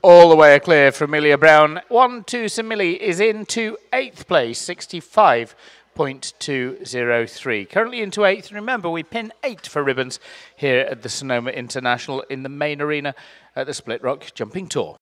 All the way clear for Amelia Brown. 1-2 Simili is into 8th place, 65.203. Currently into 8th. Remember, we pin 8 for ribbons here at the Sonoma International in the main arena at the Split Rock Jumping Tour.